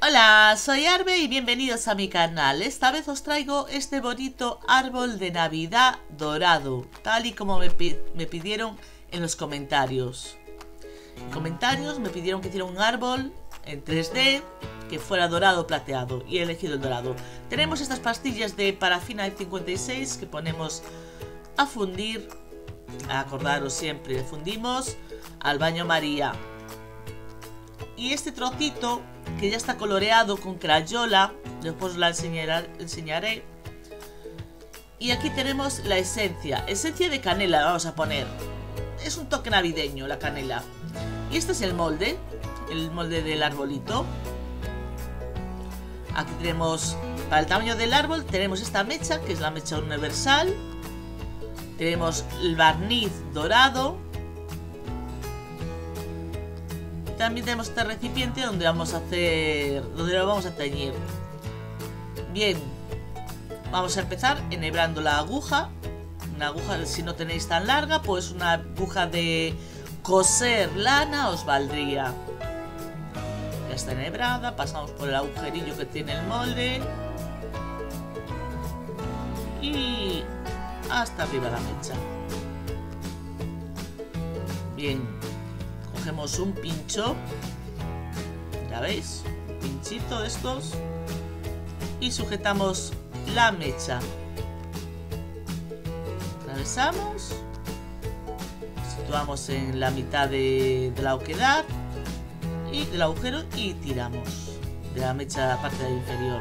Hola, soy Arbe y bienvenidos a mi canal. Esta vez os traigo este bonito árbol de Navidad dorado, tal y como me pidieron en los comentarios. En comentarios me pidieron que hiciera un árbol en 3D que fuera dorado o plateado y he elegido el dorado. Tenemos estas pastillas de parafina E56 que ponemos a fundir. Acordaros siempre, fundimos al baño María. Y este trocito que ya está coloreado con crayola, después os la enseñaré. Y aquí tenemos la esencia de canela, vamos a poner. Es un toque navideño la canela. Y este es el molde del arbolito. Aquí tenemos, para el tamaño del árbol, tenemos esta mecha, que es la mecha universal. Tenemos el barniz dorado. También tenemos este recipiente donde lo vamos a teñir. Bien, vamos a empezar enhebrando la aguja. Una aguja, si no tenéis tan larga, pues una aguja de coser lana os valdría. Ya está enhebrada, pasamos por el agujerillo que tiene el molde y hasta arriba la mecha. Bien. Cogemos un pincho, ya veis, un pinchito de estos, y sujetamos la mecha. Atravesamos, situamos en la mitad de la oquedad y del agujero y tiramos de la mecha a la parte inferior.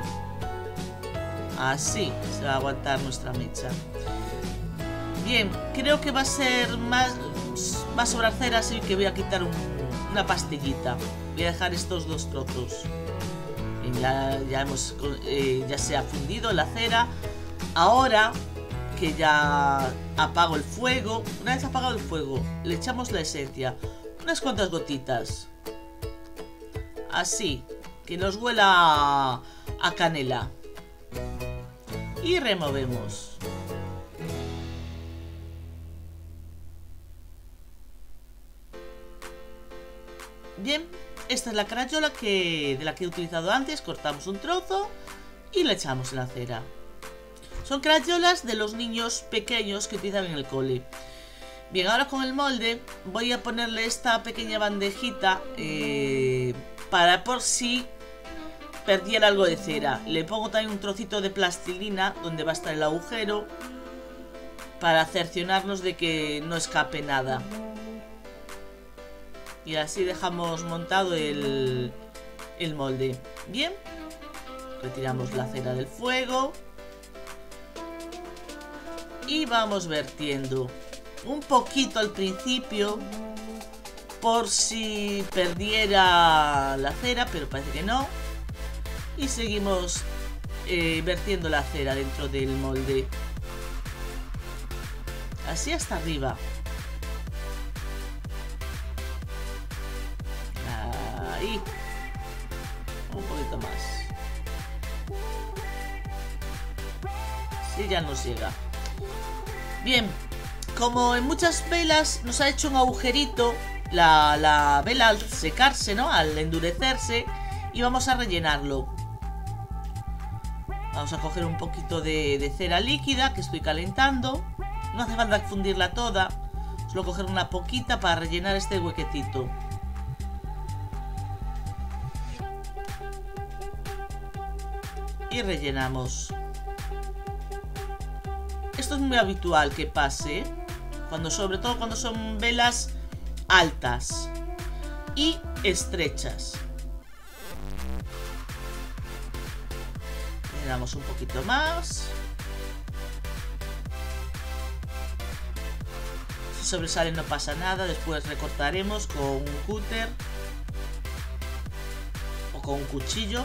Así se va a aguantar nuestra mecha. Bien, creo que va a ser más... va a sobrar cera, así que voy a quitar una pastillita. Voy a dejar estos dos trozos. Ya se ha fundido la cera. Ahora que ya apago el fuego, una vez apagado el fuego, le echamos la esencia, unas cuantas gotitas, así que nos huela a canela, y removemos. Bien, esta es la crayola de la que he utilizado antes. Cortamos un trozo y la echamos en la cera. Son crayolas de los niños pequeños que utilizan en el cole. Bien, ahora con el molde voy a ponerle esta pequeña bandejita para por si perdiera algo de cera. Le pongo también un trocito de plastilina donde va a estar el agujero para cerciorarnos de que no escape nada. Y así dejamos montado el molde. Bien, retiramos la cera del fuego y vamos vertiendo un poquito al principio por si perdiera la cera, pero parece que no. Y seguimos vertiendo la cera dentro del molde, así hasta arriba. Ahí, un poquito más. Sí, ya nos llega. Bien, como en muchas velas nos ha hecho un agujerito la vela al secarse, ¿no? Al endurecerse, y vamos a rellenarlo. Vamos a coger un poquito de cera líquida que estoy calentando. No hace falta fundirla toda, solo coger una poquita para rellenar este huequecito. Y rellenamos. Esto es muy habitual que pase, sobre todo cuando son velas altas y estrechas. Llenamos un poquito más. Si sobresale no pasa nada, después recortaremos con un cúter o con un cuchillo.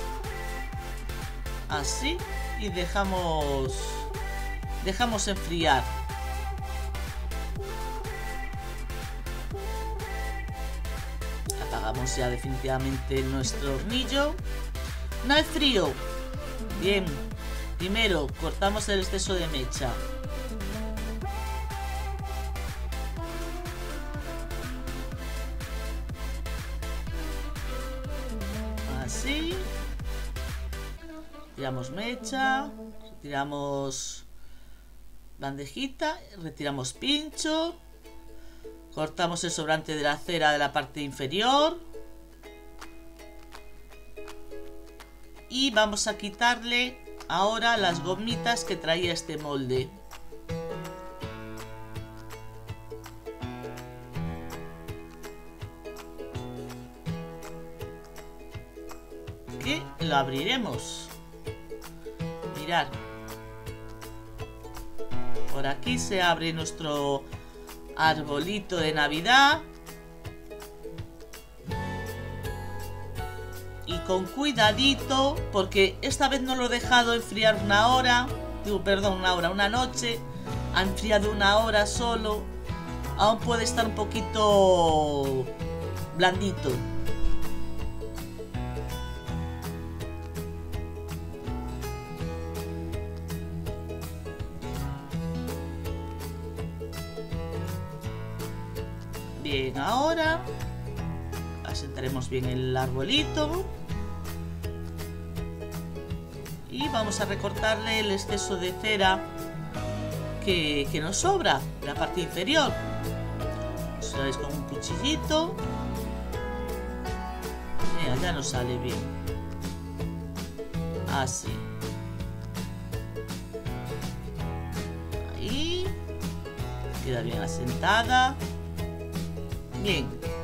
Así, y dejamos enfriar. Apagamos ya definitivamente nuestro hornillo. Una vez frío, bien, primero cortamos el exceso de mecha. Así. Así. Retiramos mecha. Retiramos bandejita. Retiramos pincho. Cortamos el sobrante de la cera de la parte inferior. Y vamos a quitarle ahora las gomitas que traía este molde. Que lo abriremos. Mirad. Por aquí se abre nuestro arbolito de Navidad. Y con cuidadito, porque esta vez no lo he dejado enfriar una hora. Digo, perdón, una noche. Ha enfriado una hora solo. Aún puede estar un poquito blandito. Bien, ahora asentaremos bien el arbolito. Y vamos a recortarle el exceso de cera que nos sobra en la parte inferior. Lo veis con un cuchillito. Mira, ya nos sale bien. Así. Ahí. Queda bien asentada. Bien.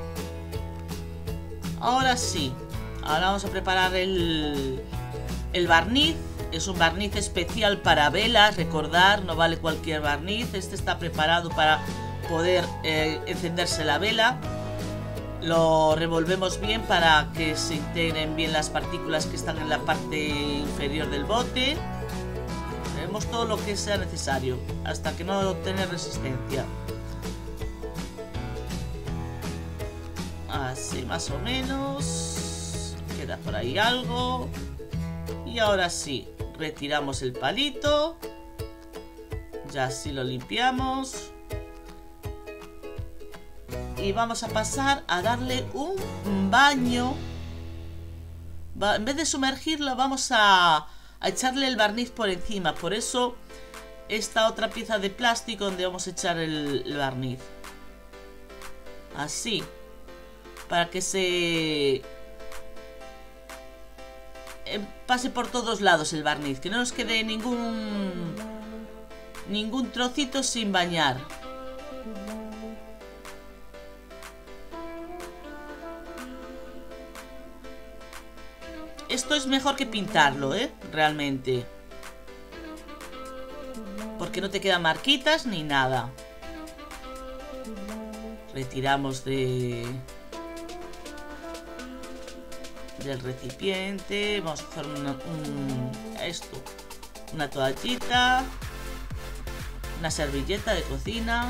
Ahora sí. Ahora vamos a preparar el barniz. Es un barniz especial para velas. Recordar, no vale cualquier barniz. Este está preparado para poder encenderse la vela. Lo revolvemos bien para que se integren bien las partículas que están en la parte inferior del bote. Haremos todo lo que sea necesario hasta que no tenga resistencia. Así más o menos. Queda por ahí algo. Y ahora sí, retiramos el palito. Ya así lo limpiamos. Y vamos a pasar a darle un baño. En vez de sumergirlo, vamos a echarle el barniz por encima. Por eso esta otra pieza de plástico donde vamos a echar el barniz. Así. Para que se pase por todos lados el barniz. Que no nos quede ningún trocito sin bañar. Esto es mejor que pintarlo, realmente. Porque no te quedan marquitas ni nada. Retiramos del recipiente. Vamos a hacer una toallita, una servilleta de cocina.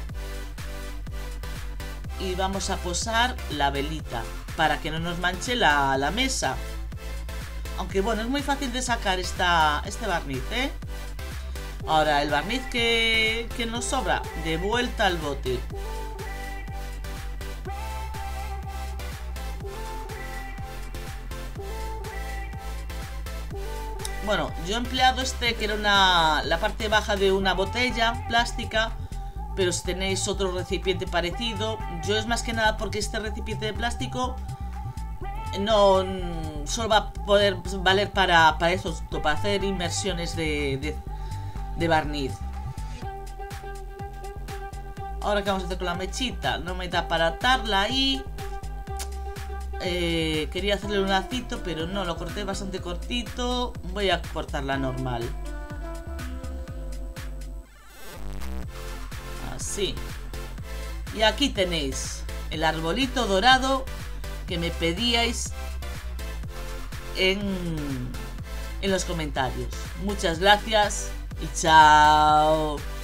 Y vamos a posar la velita para que no nos manche la mesa. Aunque bueno, es muy fácil de sacar este barniz, Ahora el barniz que nos sobra, de vuelta al bote. Bueno, yo he empleado que era la parte baja de una botella plástica. Pero si tenéis otro recipiente parecido, yo es más que nada porque este recipiente de plástico no solo va a poder valer para eso, para hacer inmersiones de barniz. Ahora, ¿qué vamos a hacer con la mechita? No me da para atarla ahí. Quería hacerle un lacito, pero no, lo corté bastante cortito. Voy a cortarla normal. Así. Y aquí tenéis el arbolito dorado que me pedíais en los comentarios. Muchas gracias y chao.